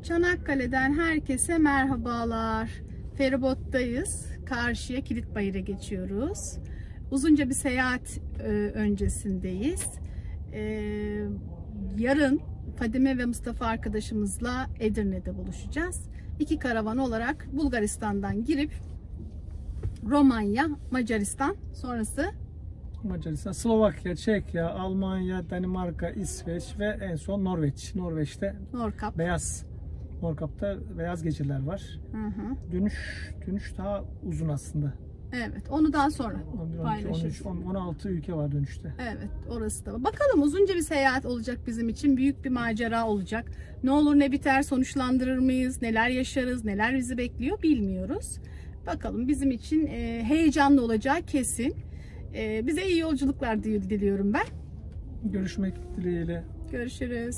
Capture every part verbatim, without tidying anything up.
Çanakkale'den herkese merhabalar. Feribottayız. Karşıya Kilitbayır'a geçiyoruz. Uzunca bir seyahat e, öncesindeyiz. E, yarın Fadime ve Mustafa arkadaşımızla Edirne'de buluşacağız. İki karavan olarak Bulgaristan'dan girip Romanya, Macaristan, sonrası Macaristan, Slovakya, Çekya, Almanya, Danimarka, İsveç ve en son Norveç. Norveç'te Nordkap. beyaz Nordkap'ta beyaz geceler var. Hı hı. Dönüş dönüş daha uzun aslında. Evet, onu daha sonra on bir, paylaşırız. on üç, on altı ülke var dönüşte. Evet, orası da. Bakalım, uzunca bir seyahat olacak bizim için. Büyük bir macera olacak. Ne olur ne biter, sonuçlandırır mıyız? Neler yaşarız? Neler bizi bekliyor bilmiyoruz. Bakalım, bizim için e, heyecanlı olacağı kesin. E, bize iyi yolculuklar diliyorum ben. Görüşmek dileğiyle. Görüşürüz.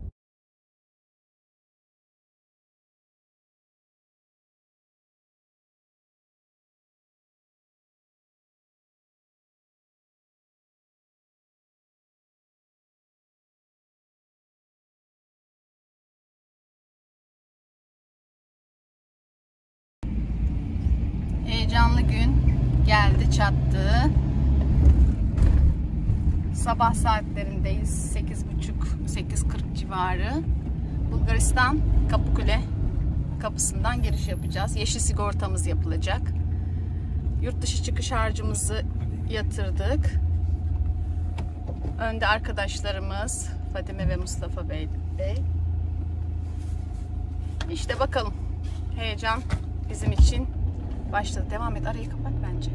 Heyecanlı gün geldi çattı. Sabah saatlerindeyiz. sekiz buçuk sekiz kırk civarı. Bulgaristan Kapıkule kapısından giriş yapacağız. Yeşil sigortamız yapılacak. Yurt dışı çıkış harcımızı yatırdık. Önde arkadaşlarımız Fadime ve Mustafa Bey. İşte bakalım. Heyecan bizim için başladı. Devam et. Arayı kapat bence.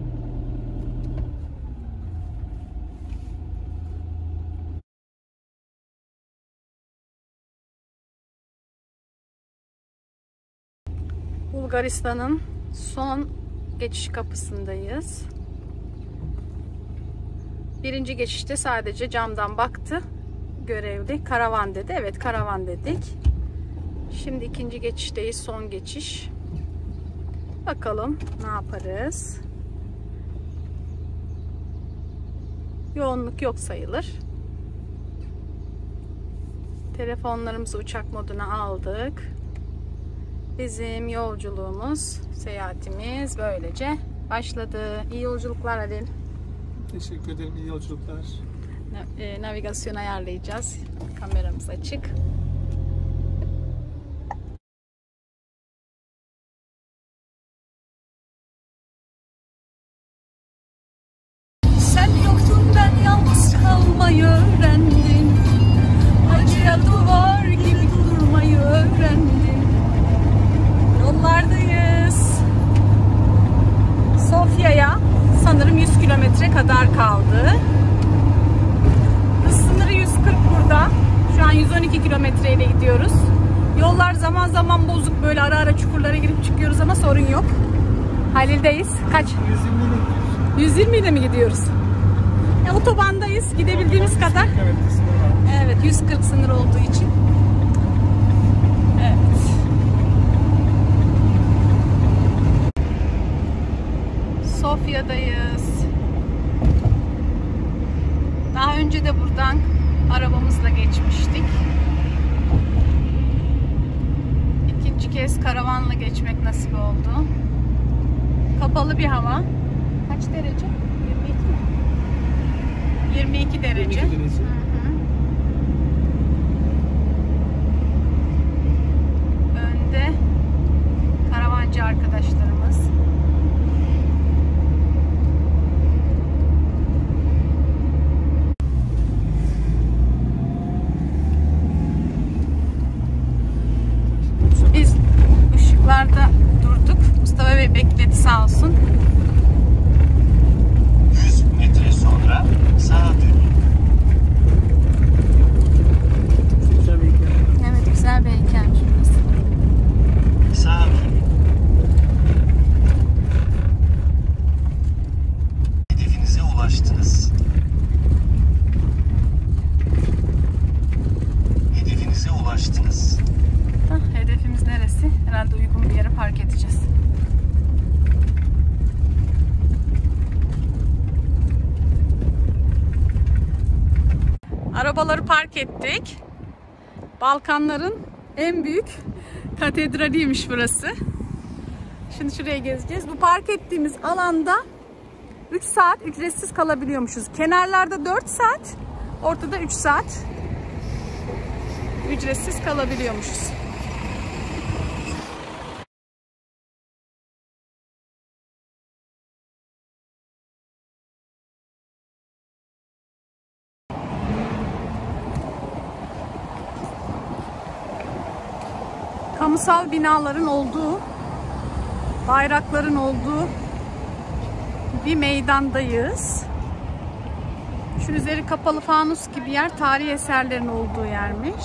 Bulgaristan'ın son geçiş kapısındayız. Birinci geçişte sadece camdan baktı görevli. Karavan dedi. Evet, karavan dedik. Şimdi ikinci geçişteyiz. Son geçiş. Bakalım ne yaparız. Yoğunluk yok sayılır. Telefonlarımızı uçak moduna aldık. Bizim yolculuğumuz, seyahatimiz böylece başladı. İyi yolculuklar Adil. Teşekkür ederim. İyi yolculuklar. Navigasyon ayarlayacağız. Kameramız açık. Sen yoktun, ben yalnız kalmayı öğrendim. Acıya duvar gibi durmayı öğrendim. Yollardayız. Sofya'ya sanırım yüz kilometre kadar kaldı. Hız sınırı yüz kırk burada. Şu an yüz on iki kilometre ile gidiyoruz. Yollar zaman zaman bozuk, böyle ara ara çukurlara girip çıkıyoruz ama sorun yok. Halil'deyiz. Kaç? yüz yirmi ile gidiyoruz. yüz yirmi ile mi gidiyoruz? E, otobandayız. Gidebildiğimiz kadar. Evet, yüz kırk sınır olduğu için. Evet. Sofya'dayız. Daha önce de buradan arabamızla geçmiştik. İkinci kez karavanla geçmek nasip oldu. Kapalı bir hava. Kaç derece? yirmi iki mi? yirmi iki derece. yirmi iki derece. Hı hı. Önde karavancı arkadaşlarımız. Biz ışıklarda durduk. Mustafa Bey bekledi sağ olsun. yüz metre sonra sağa dönün. Güzel bir hikaye. Evet, güzel bir heykelmiş burası. Sağa dönün. Hedefinize ulaştınız. Hedefinize ulaştınız. Hah, hedefimiz neresi? Herhalde uygun bir yere park edeceğiz. Arabaları park ettik. Balkanların en büyük katedraliymiş burası. Şimdi şuraya gezeceğiz. Bu park ettiğimiz alanda üç saat ücretsiz kalabiliyormuşuz. Kenarlarda dört saat, ortada üç saat ücretsiz kalabiliyormuşuz. Kamusal binaların olduğu, bayrakların olduğu bir meydandayız. Şu üzeri kapalı fanus gibi yer tarihi eserlerin olduğu yermiş.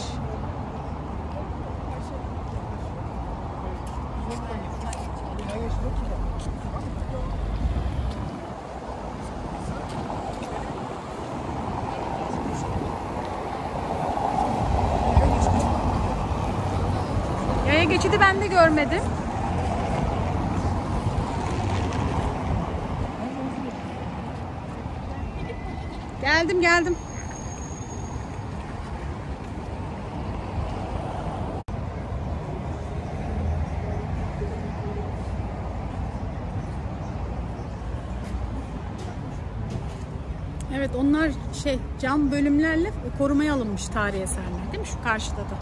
Yaya geçidi ben de görmedim. Geldim geldim. Evet, onlar şey cam bölümlerle korumaya alınmış tarihi eserler değil mi? Şu karşıda da.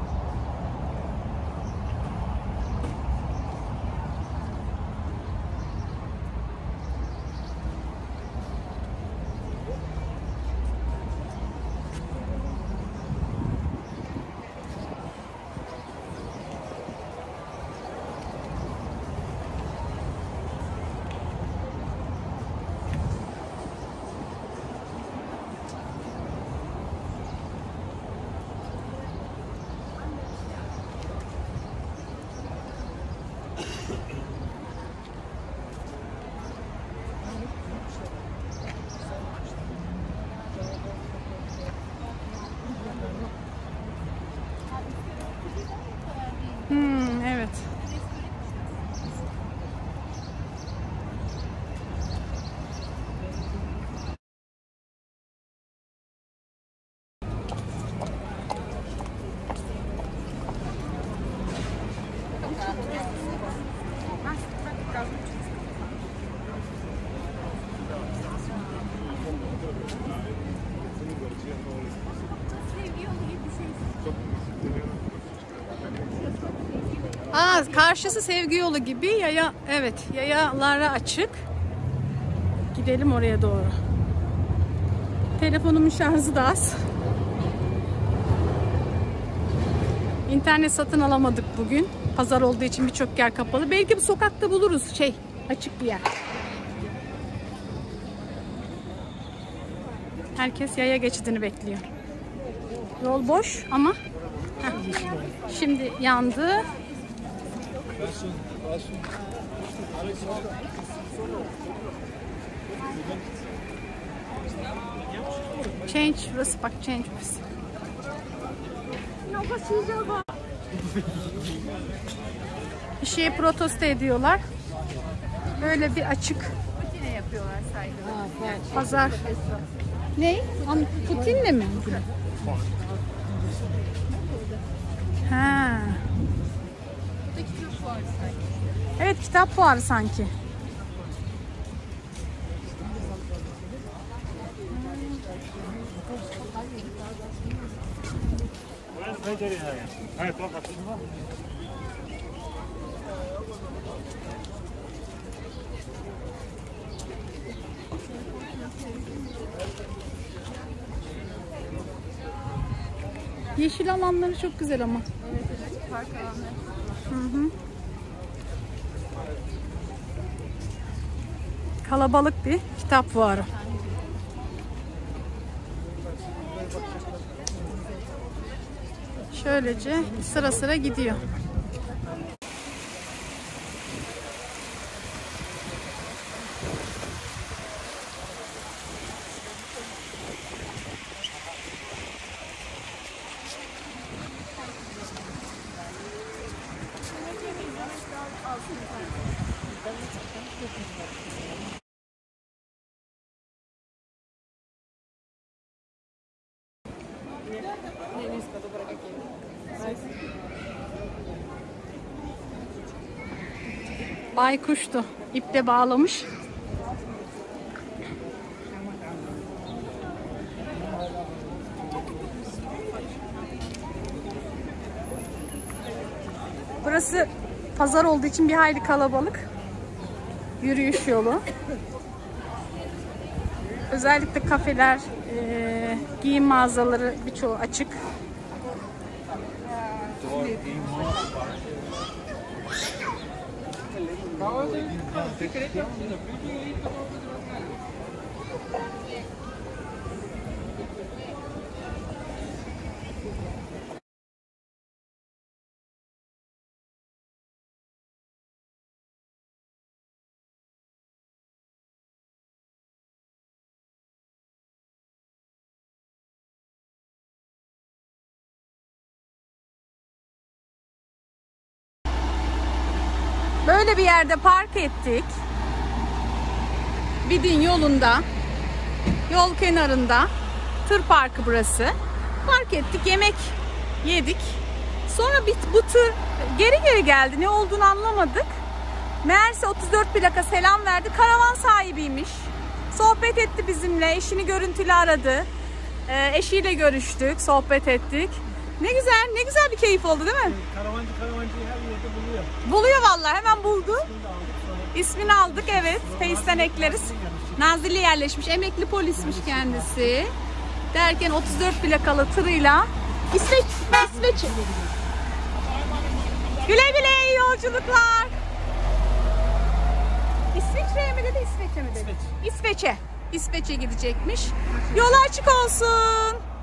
Hmm, evet. Aa, karşısı sevgi yolu gibi yaya, evet, yayalara açık. Gidelim oraya doğru. Telefonumun şarjı da az. İnternet satın alamadık bugün. Pazar olduğu için birçok yer kapalı. Belki bu sokakta buluruz şey, açık bir yer. Herkes yaya geçidini bekliyor. Yol boş ama heh, şimdi yandı. Change, burası bak, change burası. Bir şeyi protesto ediyorlar. Böyle bir açık pazar. Ne? Putin'le mi? Ha. Evet, kitap fuarı sanki. Yeşil alanları çok güzel ama. Evet, evet, park alanları. Hı hı. Kalabalık bir kitap fuarı. Şöylece sıra sıra gidiyor. Baykuştu. İple bağlamış. Burası pazar olduğu için bir hayli kalabalık. Yürüyüş yolu. Özellikle kafeler, e, giyim mağazaları birçoğu açık. Böyle bir yerde park ettik. Vidin yolunda, yol kenarında, tır parkı burası. Park ettik, yemek yedik. Sonra bir, bu tır geri geri geldi. Ne olduğunu anlamadık. Meğerse otuz dört plaka selam verdi. Karavan sahibiymiş. Sohbet etti bizimle. Eşini görüntülü aradı. Ee, eşiyle görüştük, sohbet ettik. Ne güzel, ne güzel bir keyif oldu değil mi? Karavancı karavancıyı her yerde buluyor. Buluyor vallahi, hemen buldu. İsmini aldık, evet. Face'ten ekleriz. Nazilli yerleşmiş, emekli polismiş kendisi. Derken otuz dört plakalı tırıyla İsveç, İsveç. Güle güle, iyi yolculuklar. İsviçre'ye mi dedi, İsveç'e mi dedi? İsveç'e. İsveç'e gidecekmiş. Yolu açık olsun.